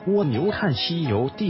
蜗牛看西游第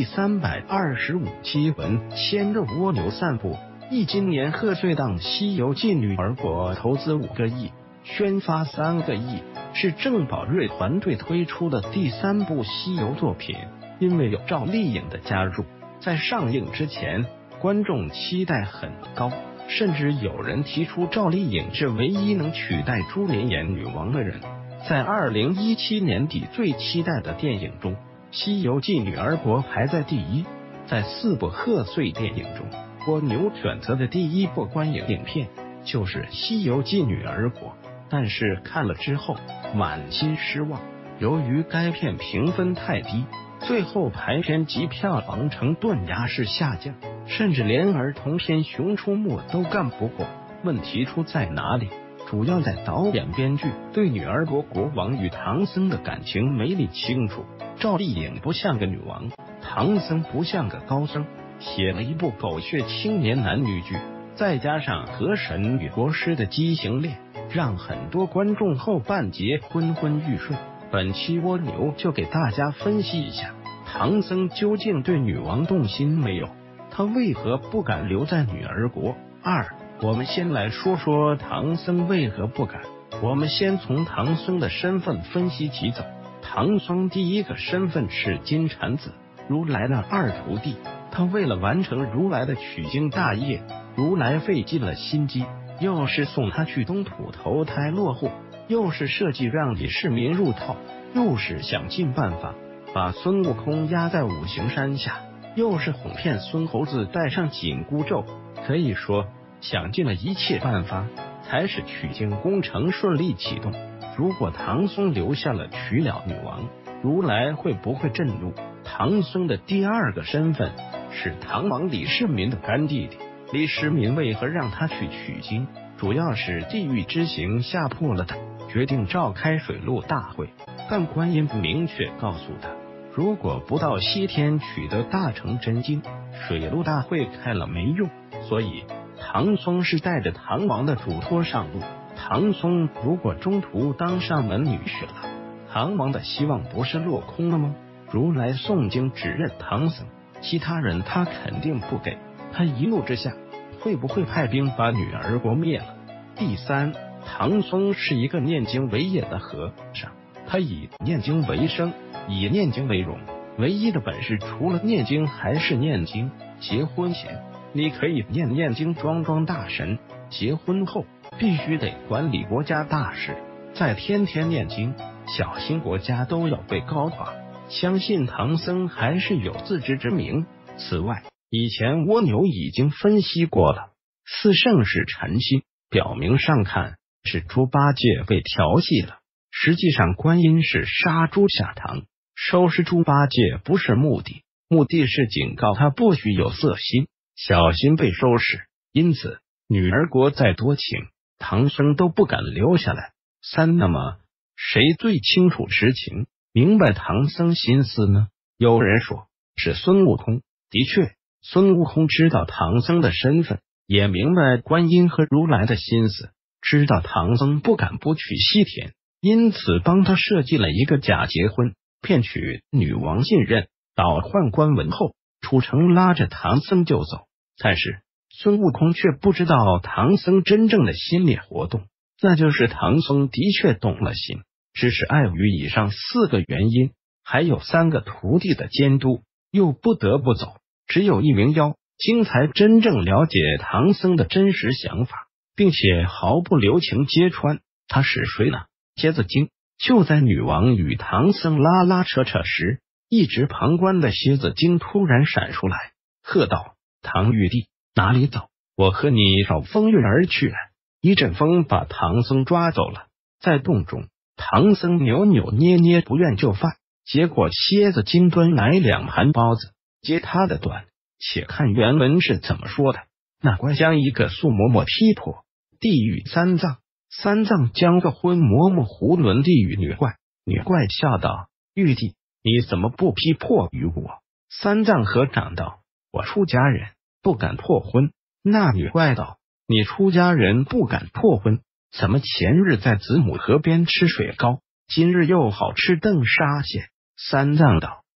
325期文，牵着蜗牛散步。今年贺岁档《西游记》女儿国投资5个亿，宣发3个亿，是郑宝瑞团队推出的第3部西游作品。因为有赵丽颖的加入，在上映之前，观众期待很高，甚至有人提出赵丽颖是唯一能取代朱琳演女王的人。在2017年底最期待的电影中，《西游记》女儿国排在第1。在4部贺岁电影中，蜗牛选择的第1部观影影片就是《西游记》女儿国，但是看了之后满心失望。由于该片评分太低，最后排片及票房呈断崖式下降，甚至连儿童片《熊出没》都干不过。问题出在哪里？主要在导演编剧对女儿国国王与唐僧的感情没理清楚。赵丽颖不像个女王，唐僧不像个高僧，写了一部狗血青年男女剧，再加上河神与国师的畸形恋，让很多观众后半节昏昏欲睡。本期蜗牛就给大家分析一下，唐僧究竟对女王动心没有？他为何不敢留在女儿国？2，我们先来说说唐僧为何不敢。我们先从唐僧的身份分析起走。唐僧第一个身份是金蝉子，如来的2徒弟。他为了完成如来的取经大业，如来费尽了心机，又是送他去东土投胎落户，又是设计让李世民入套，又是想尽办法把孙悟空压在五行山下，又是哄骗孙猴子戴上紧箍咒。可以说想尽了一切办法，才使取经工程顺利启动。如果唐僧留下了娶了女王，如来会不会震怒？唐僧的第2个身份是唐王李世民的干弟弟。李世民为何让他去取经？主要是地狱之行吓破了他，决定召开水陆大会。但观音明确告诉他，如果不到西天取得大乘真经，水陆大会开了没用。所以唐僧是带着唐王的嘱托上路。唐僧如果中途当上门女婿了，唐王的希望不是落空了吗？如来诵经只认唐僧，其他人他肯定不给。他一怒之下会不会派兵把女儿国灭了？第3，唐僧是一个念经为业的和尚，他以念经为生，以念经为荣，唯一的本事除了念经还是念经。结婚前你可以念经装大神，结婚后必须得管理国家大事，再天天念经，小心国家都要被搞垮。相信唐僧还是有自知之明。此外，以前蜗牛已经分析过了，四圣是诚心，表明上看是猪八戒被调戏了，实际上观音是杀猪下堂，收拾猪八戒不是目的，目的是警告他不许有色心，小心被收拾。因此女儿国再多情，唐僧都不敢留下来。3，那么谁最清楚实情，明白唐僧心思呢？有人说是孙悟空。的确，孙悟空知道唐僧的身份，也明白观音和如来的心思，知道唐僧不敢不去西天，因此帮他设计了一个假结婚，骗取女王信任，倒换官文后出城拉着唐僧就走。但是孙悟空却不知道唐僧真正的心理活动，那就是唐僧的确动了心，只是碍于以上4个原因，还有3个徒弟的监督，又不得不走。只有一名妖精才真正了解唐僧的真实想法，并且毫不留情揭穿。他是谁呢？蝎子精。就在女王与唐僧拉扯时，一直旁观的蝎子精突然闪出来，喝道：唐玉帝，哪里走？我和你绕风运而去。一阵风把唐僧抓走了。在洞中，唐僧扭捏不愿就范，结果蝎子精端来2盘包子，接他的短。且看原文是怎么说的：那官将一个素嬷嬷劈破，地狱3藏，3藏将个昏嬷嬷囫囵地狱女怪。女怪笑道：玉帝，你怎么不批破于我？3藏合掌道：我出家人不敢破婚。那女怪道：你出家人不敢破婚，怎么前日在子母河边吃水糕，今日又好吃邓沙蟹？3藏道：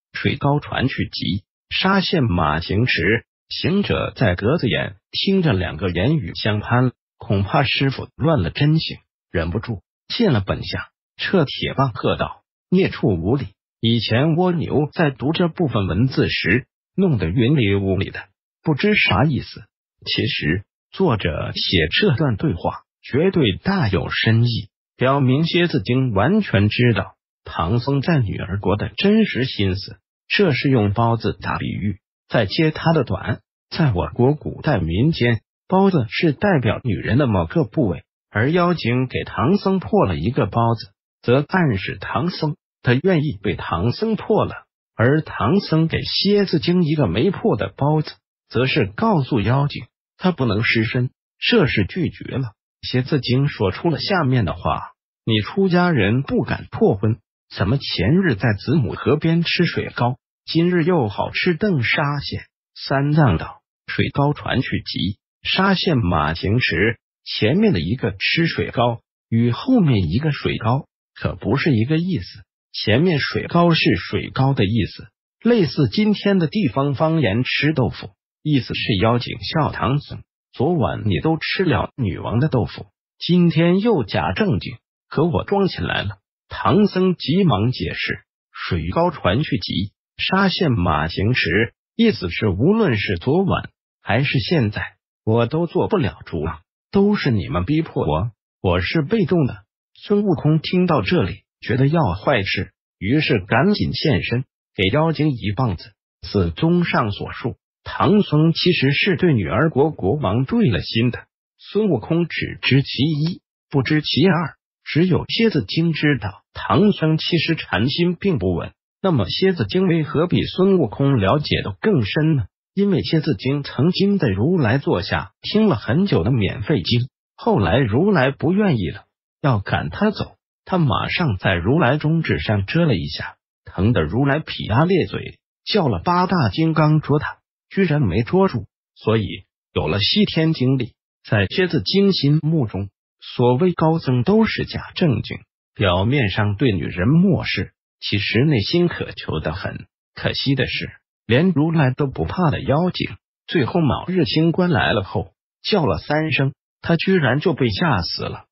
水高船去急，沙陷马行迟。行者在格子眼听着两个言语相攀，恐怕师傅乱了真性，忍不住见了本相，撤铁棒喝道：“孽畜无礼！以前蜗牛在读这部分文字时，弄得云里雾里的，不知啥意思。其实作者写这段对话，绝对大有深意，表明蝎子精完全知道唐僧在女儿国的真实心思。这是用包子打比喻，再接他的短。在我国古代民间，包子是代表女人的某个部位，而妖精给唐僧破了一个包子，则暗示唐僧他愿意被唐僧破了；而唐僧给蝎子精一个没破的包子，则是告诉妖精他不能失身，这是拒绝了。蝎子精说出了下面的话：你出家人不敢破婚，怎么前日在子母河边吃水糕，今日又好吃邓沙县？三藏道：水高船去急，沙县马行迟。前面的一个吃水糕与后面一个水糕可不是一个意思，前面水糕是水糕的意思，类似今天的地方方言吃豆腐，意思是妖精笑唐僧，昨晚你都吃了女王的豆腐，今天又假正经和我装起来了。唐僧急忙解释：水高船去急，沙县马行迟，意思是无论是昨晚还是现在，我都做不了主了，都是你们逼迫我，我是被动的。孙悟空听到这里，觉得要坏事，于是赶紧现身，给妖精一棒子。似综上所述，唐僧其实是对女儿国国王对了心的。孙悟空只知其一，不知其二。只有蝎子精知道唐僧其实禅心并不稳。那么蝎子精为何比孙悟空了解的更深呢？因为蝎子精曾经在如来座下听了很久的免费经，后来如来不愿意了，要赶他走，他马上在如来中指上遮了一下，疼得如来劈牙咧嘴，叫了八大金刚捉他，居然没捉住，所以有了西天经历。在蝎子精心目中，所谓高僧都是假正经，表面上对女人漠视，其实内心渴求的很。可惜的是，连如来都不怕的妖精，最后卯日星官来了后，叫了3声，他居然就被吓死了。